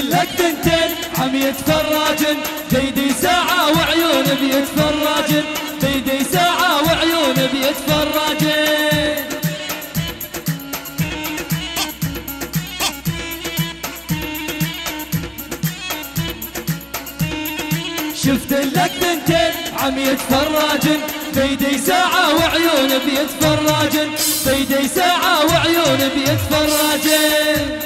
لك بنتين عم يتفرجن بيدي ساعة وعيون بيتفرجن بيدي ساعة وعيون بيتفرجن. شفت لك بنتين عم يتفرجن بيدي ساعة وعيون بيتفرجن بيدي ساعة وعيون بيتفرجن.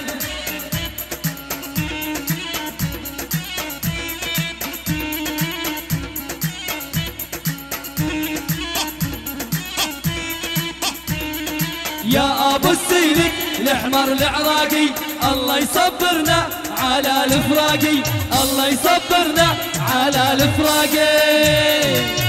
يا ابو السيلك الاحمر العراقي الله يصبرنا على الفراقي الله يصبرنا على الفراقي.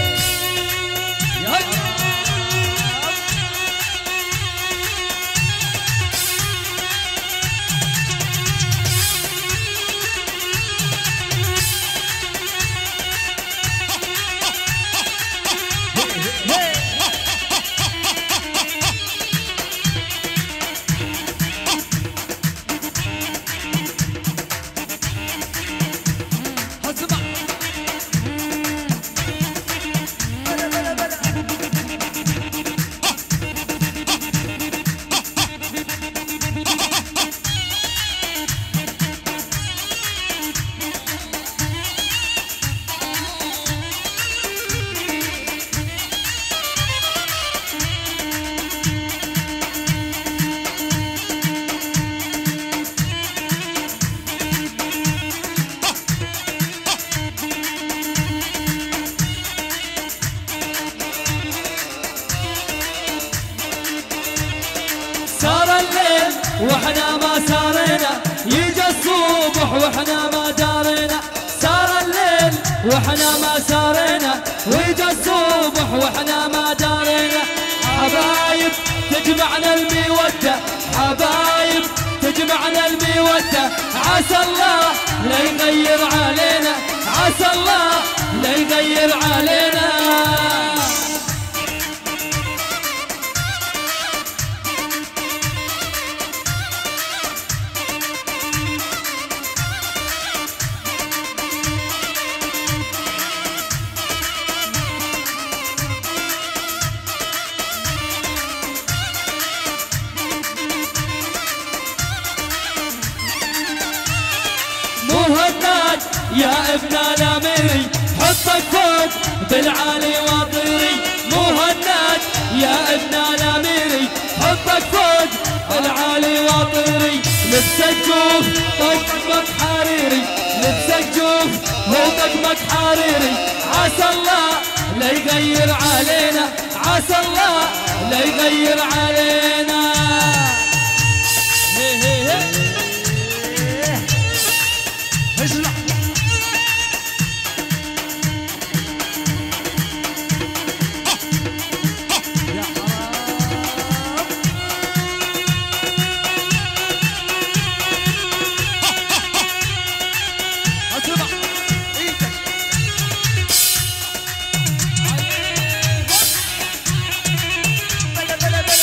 واحنا ما سارينا يجي الصبح واحنا ما دارينا سار الليل واحنا ما سارينا ويجي الصبح واحنا ما دارينا. حبايب تجمعنا المودة حبايب تجمعنا المودة عسى الله لا يغير علينا عسى الله لا يغير علينا. مهند يا ابن الاميري حطك فوق بالعالي واطيري مهند يا ابن الاميري حطك فوق بالعالي واطيري. لبسك جوف طقمك حريري لبسك جوف وطقمك حريري عسى الله لا يغير علينا عسى الله لا يغير علينا. هي هي هي اسمع يا حرام اسمع ايدك بلا بلا بلا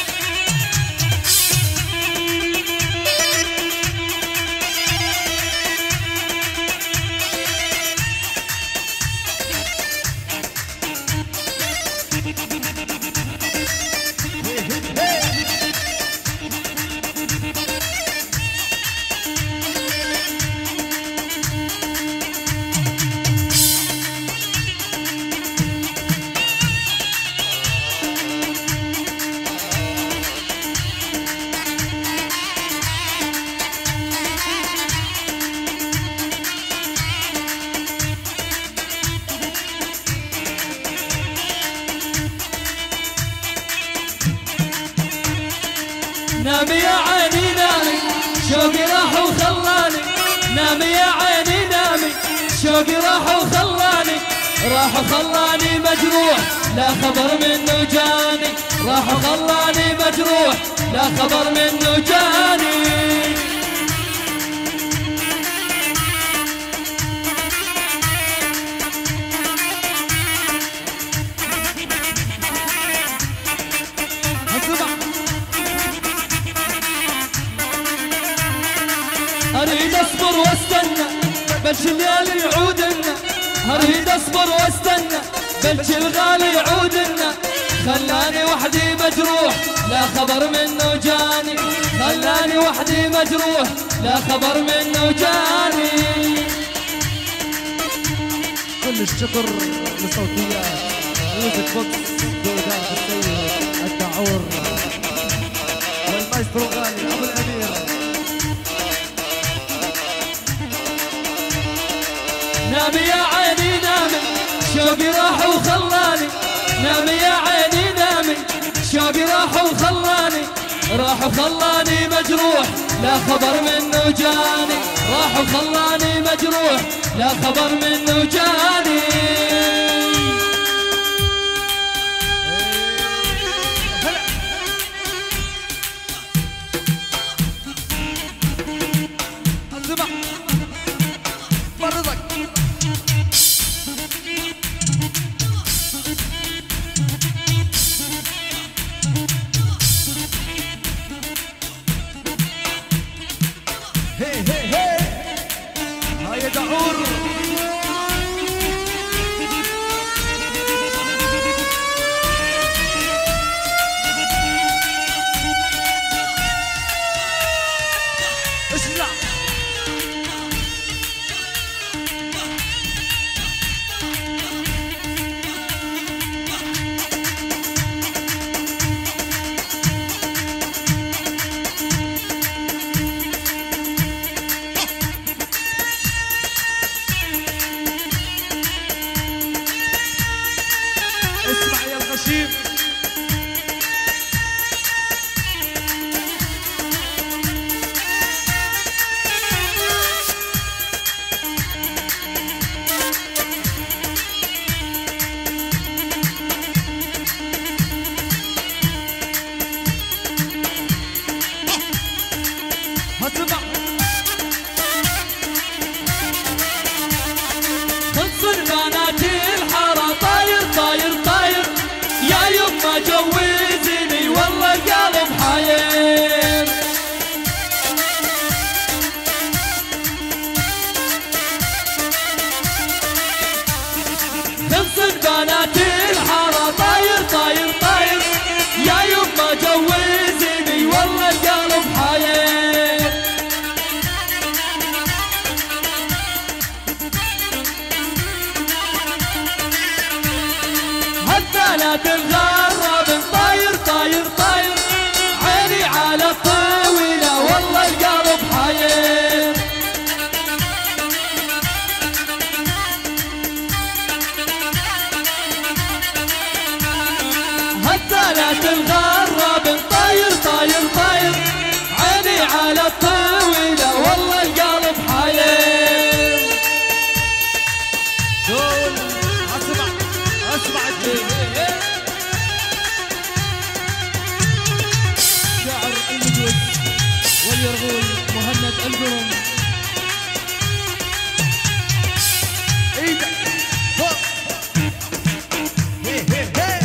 نامي يا عيني نامي شوقي راح وخلاني نامي يا عيني نامي شوقي راح وخلاني راح وخلاني مجروح لا خبر منه جاني راح وخلاني مجروح لا خبر منه جاني. اريد اصبر بلش الليل يعودنا اريد اصبر واستنى بلش الغالي يعودنا خلاني وحدي مجروح لا خبر منه جاني خلاني وحدي مجروح لا خبر منه جاني. كل الشكر لصوتيات ميوزك بوكس بإدارة السيد الدعور والمايسترو غالي أبو الأمير. نامي يا عيني نامي شوقي راح وخلاني نامي يا عيني نامي شوقي راح وخلاني راح وخلاني مجروح لا خبر منه جاني راح وخلاني مجروح لا خبر منه جاني. جوزني والله القلب حاير خلص بنات الحارة طاير طاير طاير يا يما جوزني والله القلب حاير هالثلاث الغراب طاير طاير طاير عيني على الطويلة والله القلب حاير هالثلاث الغراب طاير طاير طاير عيني على الطويلة والله القلب حاير. دول اسمع شاعر المجود واليرغول مهند القرم. ايدك فوق هي هي هي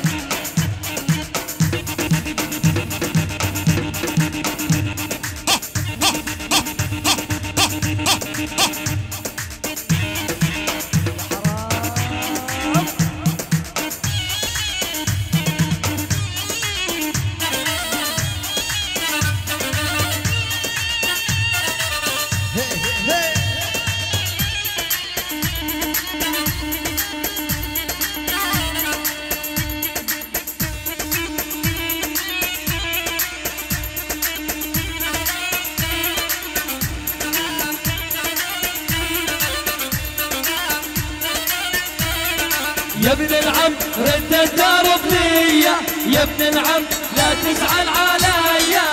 يا ابن العم رد الدار بنية يا ابن العم لا تزعل عليا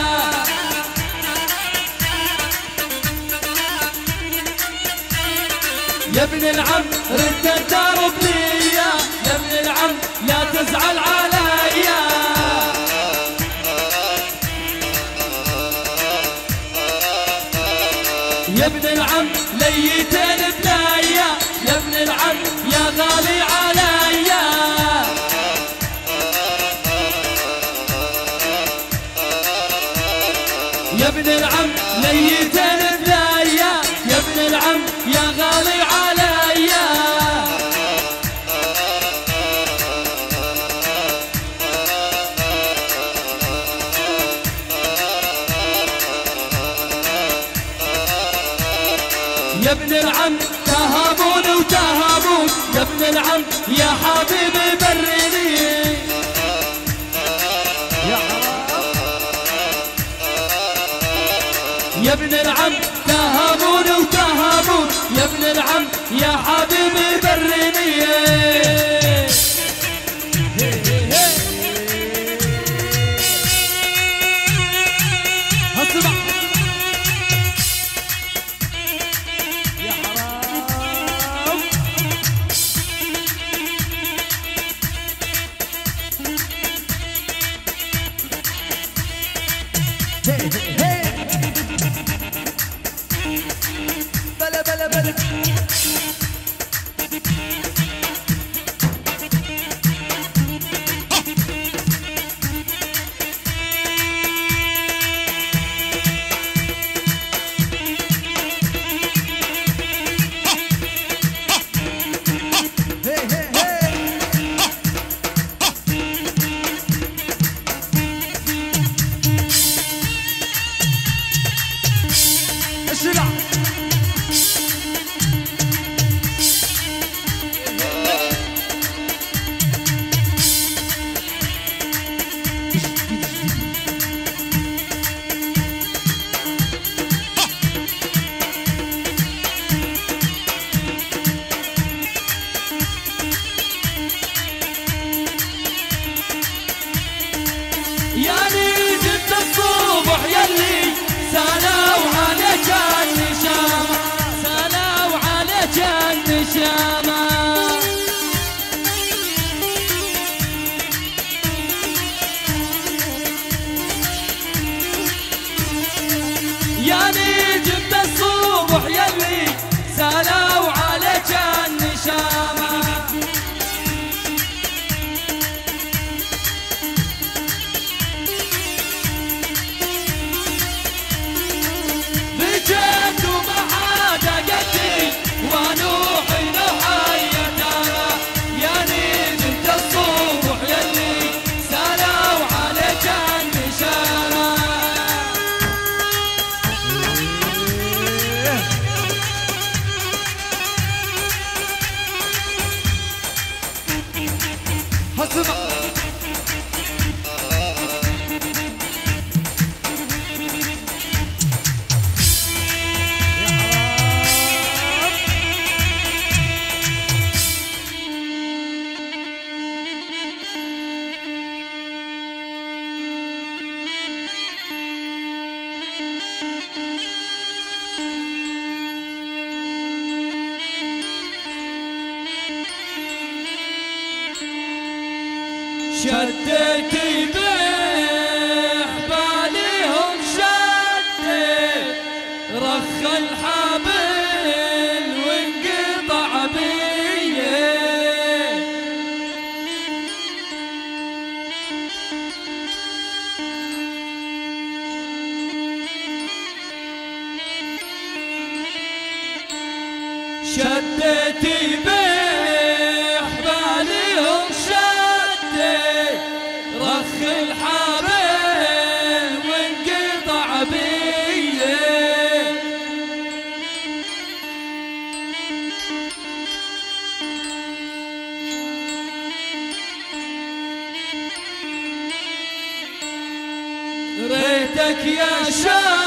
يا ابن العم رد الدار بنية يا ابن العم لا تزعل عليا يا ابن العم ليتين بنايا يا ابن العم يا غالي عليا يا ابن العم ليتين بنايا يا ابن العم يا ابن العم تهابون وتهابون يا ابن العم يا حبيبي بريني يا ابن العم تهابون وتهابون يا ابن العم يا حبيبي بريني بلا بلا بلا الشلع يعني جبت الصبح يلي سالوا عليك النشامة سالوا عليك النشامة يعني جبت الصبح يلي سالوا عليك النشامة بجيت ومعاد قدي ونوحي نحيتها يعني جبت الصبح يلي سالوا عليك النشامة هسمع شديتي بحبالهم شديت رخ الحبل وانقطع بيه شديتي بحبالهم شديت رخ الحبل وانقطع بيه ريتك يا شام